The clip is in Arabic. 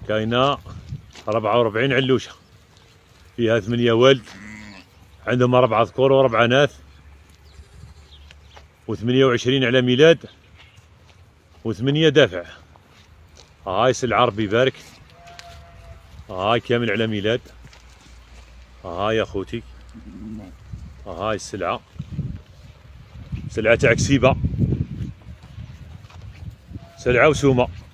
كاينه 44 علوشه، فيها 8 ولد، عندهم 4 ذكور و4 اناث، و28 على ميلاد، و8 دافع. هاي سلعة ربي يبارك، هاي كامل على ميلاد، هاي يا خوتي، هاي السلعة، سلعة تاع كسيبة، سلعة وسومة.